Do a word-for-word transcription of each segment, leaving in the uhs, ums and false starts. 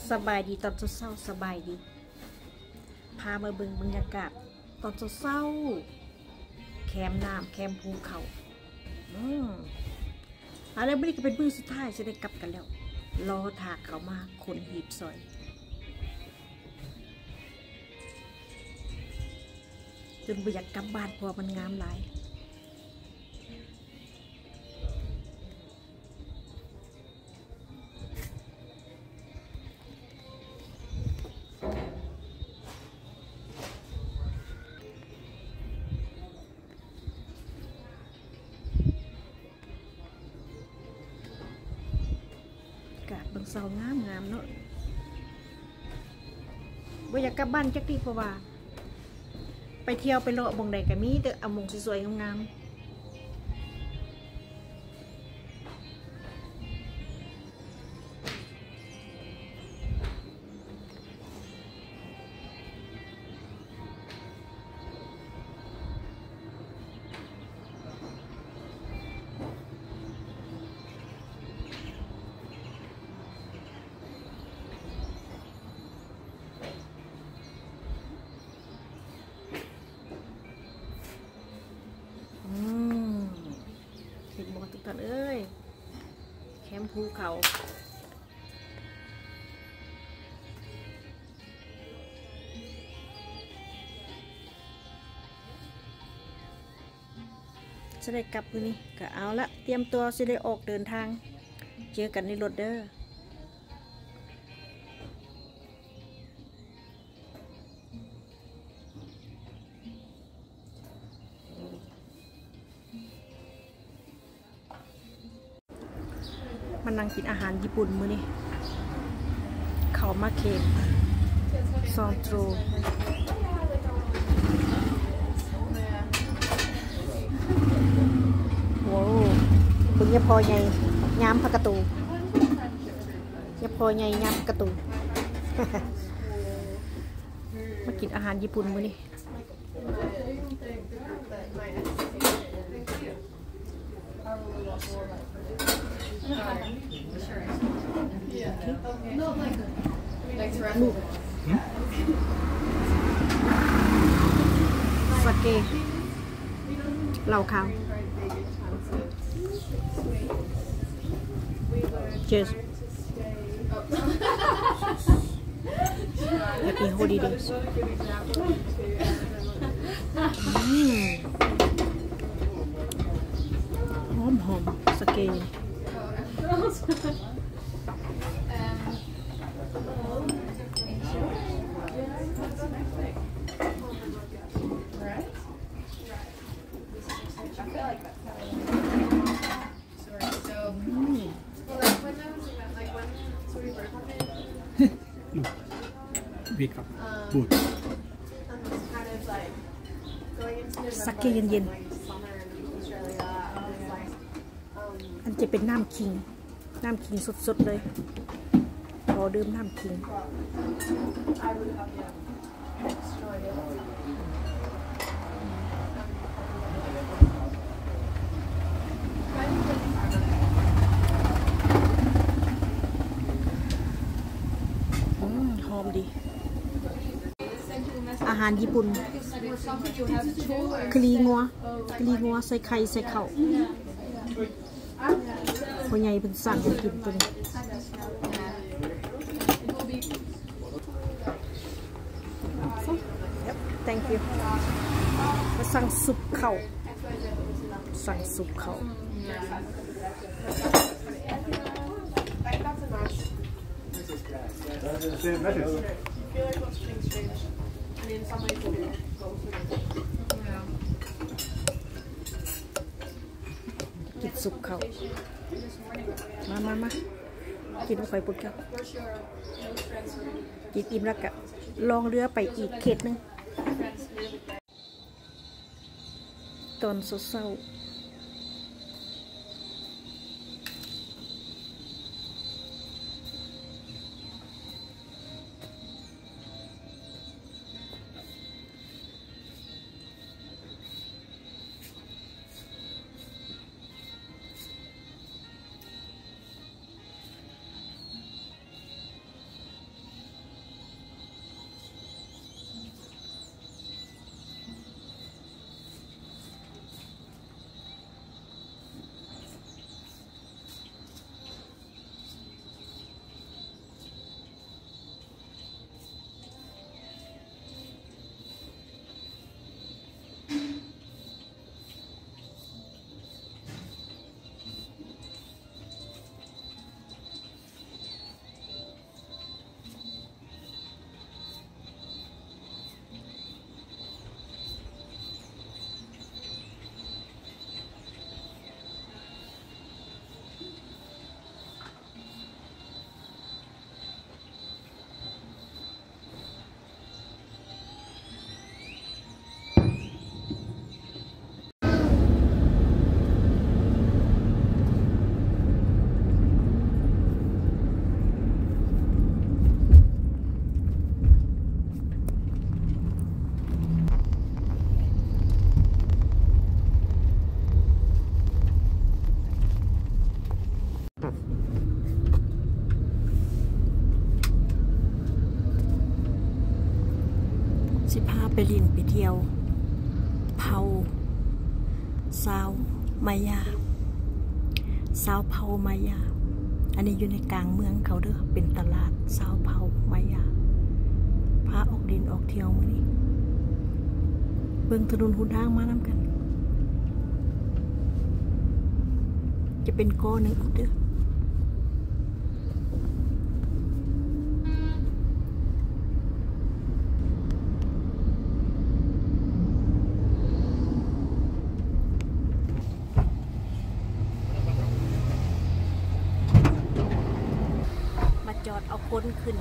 สบายดีตอนเช้าสบายดีพามาเบิ่งบรรยากาศตอนเช้าแคมน้ำแคมภูเขาอืมอะไรไม่ได้ก็เป็นมือสุดท้ายจะได้กลับกันแล้วรอถากเขามาคนหีบซอยจนบ่อยากกลับบ้านเพราะมันงามหลายบางเสางามงามเนาะบ่อยากกลับบ้านจักทีเพราะว่าไปเที่ยวไปเลาะบงใดก็มีแต่เอามงสวยๆงามทุกท่านเอ้ยแคมป์ภูเขาจะได้กลับคืนนี้ก็เอาละเตรียมตัวจะได้ออกเดินทางเจอกันในรถเด้อมานั่งกินอาหารญี่ปุ่นมื้อนี้เขามาเค็มซอนโตรโว้คุณยาพอใหญ่ยามพักกระตูยาพอใหญ่ยามพักกระตูมากินอาหารญี่ปุ่นมื้อนี้ลูกสเกเหล่าขาวเจส Happy holidays หอมหอมสเกวิดครับบูดสักเกเย็นๆอันจะเป็นน้ำคิงน้ำคิงสดๆเลยพอดื่มน้ำคิงหอมดีอาหารญี่ปุ่นคลีงัวคลีงัวใส่ไข่ใส่เข่าพ่อใหญ่เป็นสั่งกินตัวนี้ thank you มาสั่งซุปเข่าสั่งซุปเข่ากินซุปเขามามามากินไฟปุ๊บครับกินอิ่มแล้วก็ลองเรือไปอีกเขตนึงตอนเศร้าสิพาไปลินไปเที่ยวเผาซาวมายาซาวเผามายาอันนี้อยู่ในกลางเมืองเขาเด้อเป็นตลาดซาวเผามายาพาออกดินออกเที่ยวมื้อนี้เบิ่งถนนหนทางมานำกันจะเป็นก้อนหนึ่งอีกเด้อมาจอดเอาคนขึ้น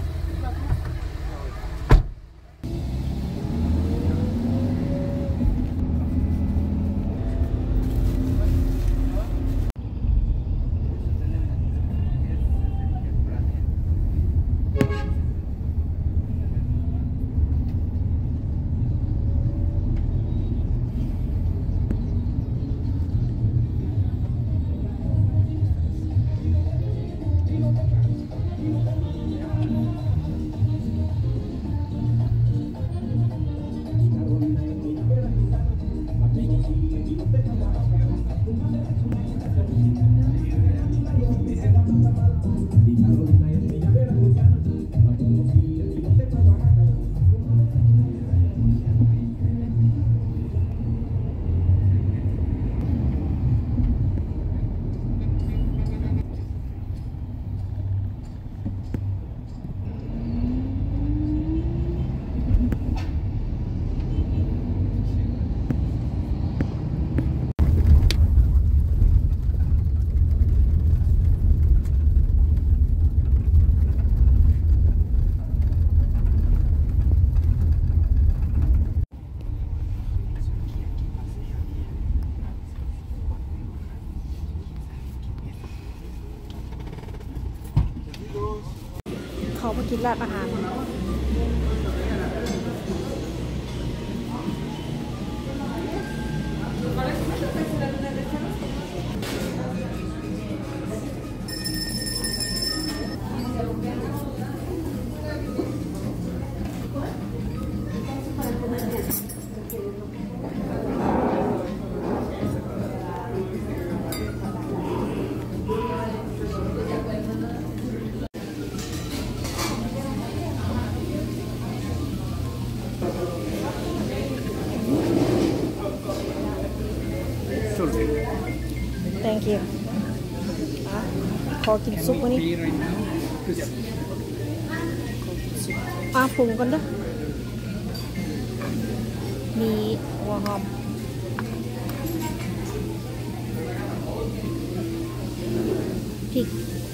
เขามากินร้านอาหารthank you ขอกินซุปวันนี้อาปรุงกันเด้อมีหัวหอมพริก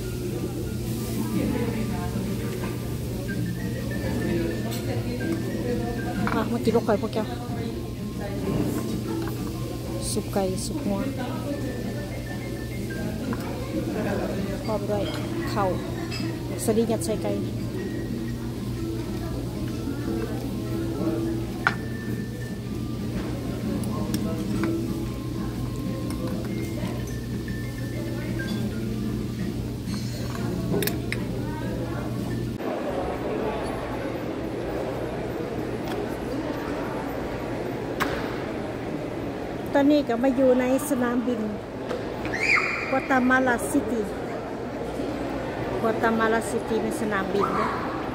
มามากินลูกไก่พวกแกซุปไก่ซุปหัวพร้อมด้วยข้าวสลียัดใส่ไก่ตอนนี้ก็มาอยู่ในสนามบินกัวตามาลาซิตี้กัวตามาลาซิตี้ในสนามบินนะ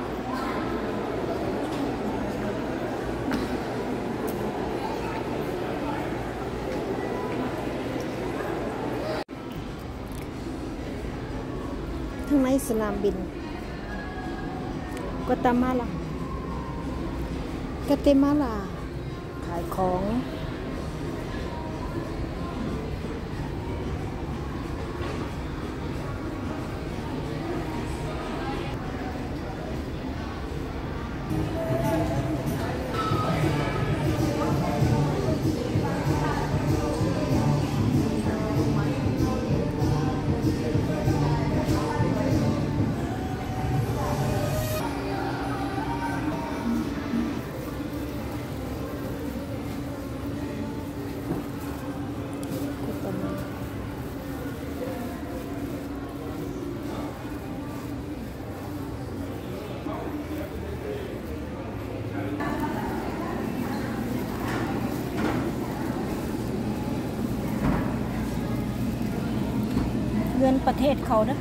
ทั้งในสนามบินกัวตามาลากัวเตมาลาขายของงินประเทศเขาเด้อ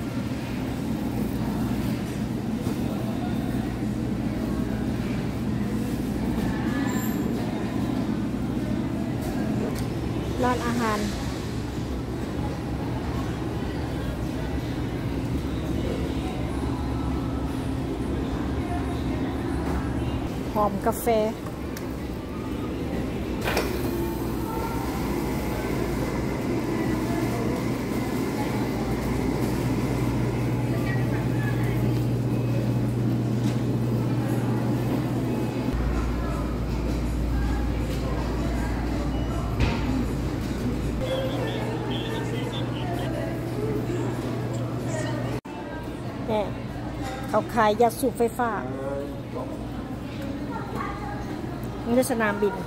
ร้านอาหารหอมกาแฟเนี่ยเขาขายยาสูบไฟฟ้านี่สนามบิน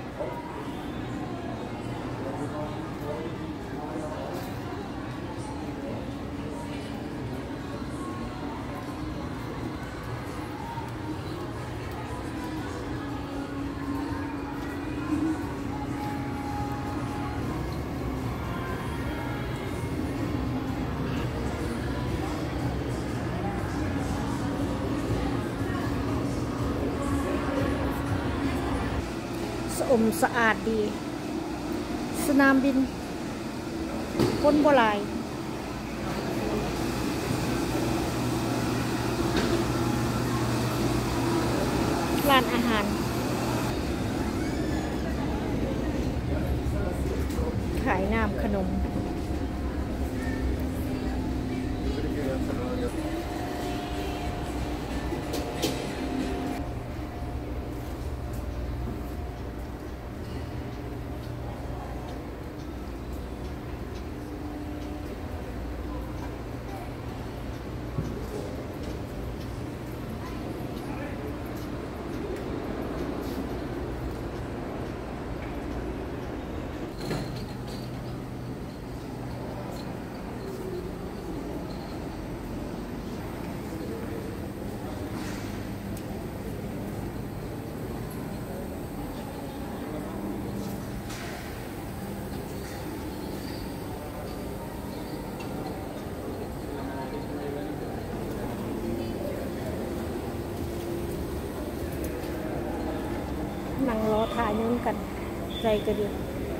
สะอมสะอาดดีสนามบินคนโบราณร้านอาหารขายน้ำขนมนั่งรอถ่ายนู้นกันใจก็ดี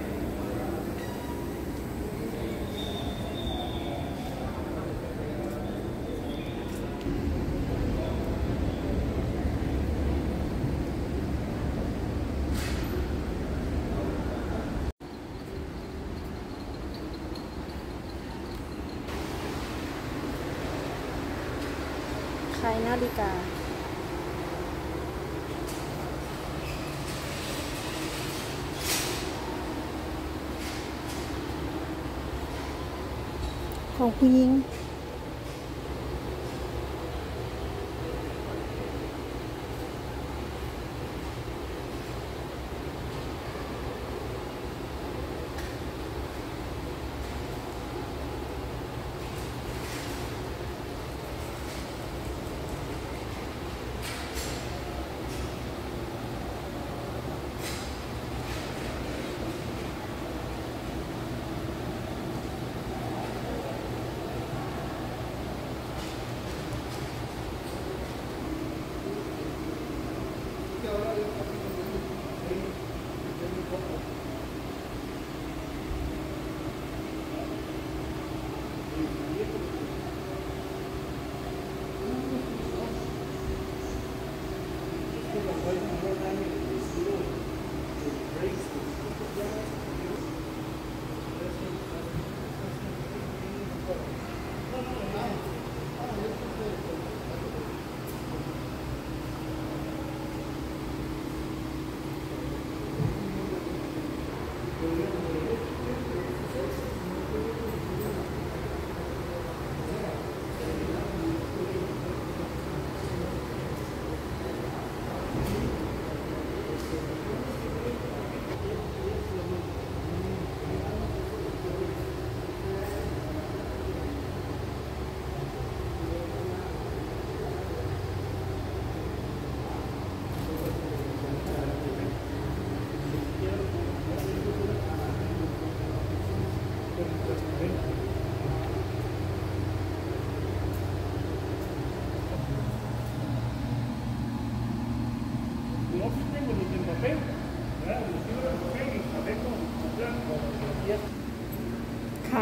ขายนาฬิกาของผู้หญิง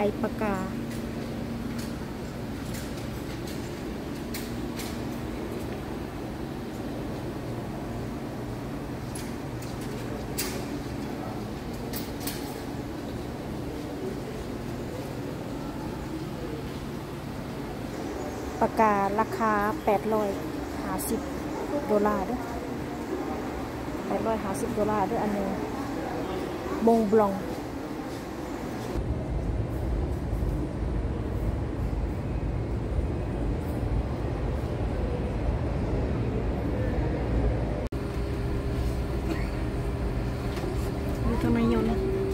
ปากกาปากการาคาแปดร้อยห้าสิบดอลลาร์ด้วยแปดร้อยห้าสิบดอลลาร์ด้วยอันนึงมงบลองทำไมยน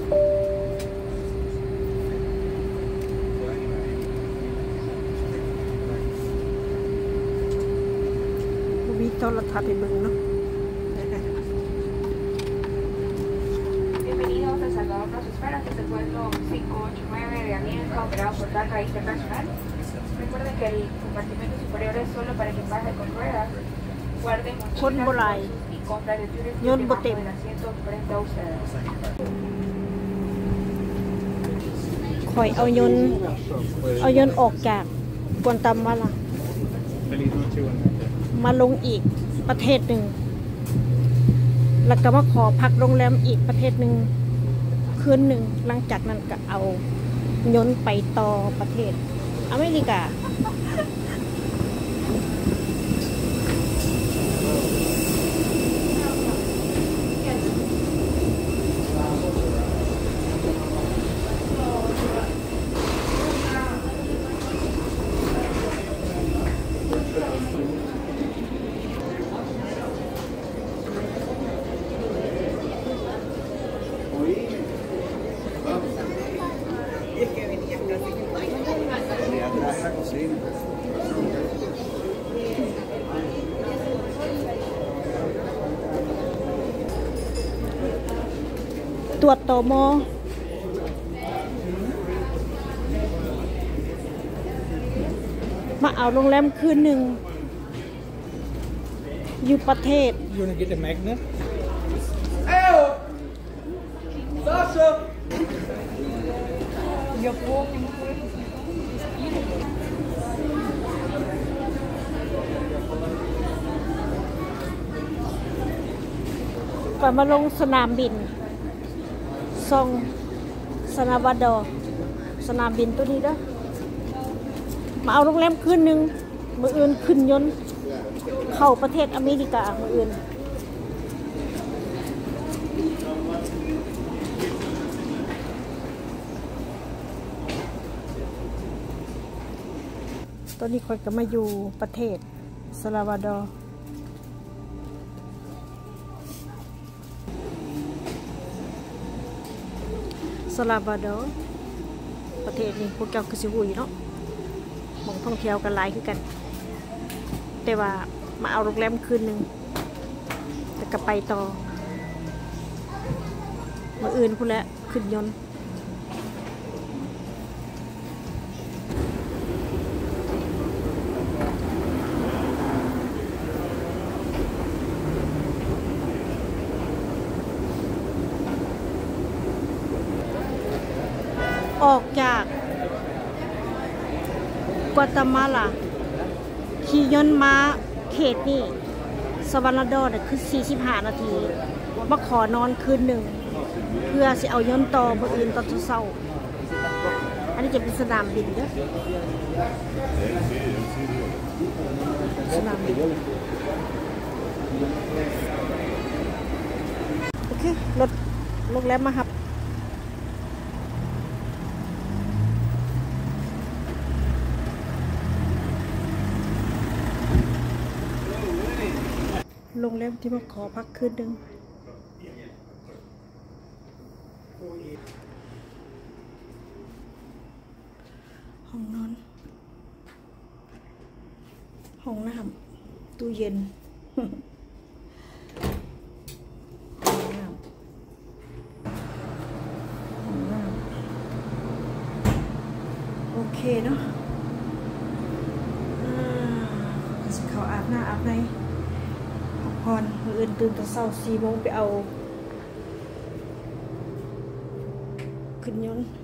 วิโทรทัศน์ไปเบิ่งเนาะ Bienvenidos a Salvador Nos Espera, desde el vuelo cinco ocho nueve de Alianza, operado por D A C A Internacional. Recuerden que el compartimento superior es solo para equipaje con ruedas. Guarden mochilas, bolsos y compras de tuyos debajo del asiento frente a ustedes. คอยเอายนต์เอายนต์ออกจากกวนตามาละมาลงอีกประเทศหนึ่งแล้วก็มาขอพักโรงแรมอีกประเทศหนึ่งคืนหนึ่งหลังจากนั้นก็เอายนต์ไปต่อประเทศอเมริกาตรวจตม.มาเอาโรงแรมคืนหนึ่งอยู่ประเทศ You wanna get a magnet? Sasha! Yo puedo. ก่อนมาลงสนามบินซองสนาวาดอสนามบินตัวนี้เด้อมาเอาโรงแรมคืนหนึ่งมืออื่นขึ้นยนต์เข้าประเทศอเมริกามืออื่นตอนนี้คนก็มาอยู่ประเทศสลาวาดอร์สลาวาดอร์ประเทศนี้พวกเจ้าคือสิหูยเนาะมองท่องเที่ยวกันหลายคือกันแต่ว่ามาเอาโรงแรมคืนหนึ่งแต่ก็ไปต่อมาอื่นพูดแล้วขึ้นยนต์ออกจากกัวตามาลาขี่ยนต์มาเขตนี่สวรรณดอร์คือสี่สิบห้านาทีมาขอนอนคืนหนึ่งเพื่อสิเอายนต์ต่อมื้ออื่นตอนเช้าอันนี้จะเป็นสนามบินเด้อสนามบินโอเครถโรงแรมมาครับโรงแรมที่มาขอพักคืนหนึ่งห้องนอนห้องน้ำตู้เย็นห้องน้ำห้องน้ำโอเคเนาะเขาอาบน้ำอาบในพรมืออื่นตื่นแต่เช้าสี่โมงไปเอาขึ้นยนต์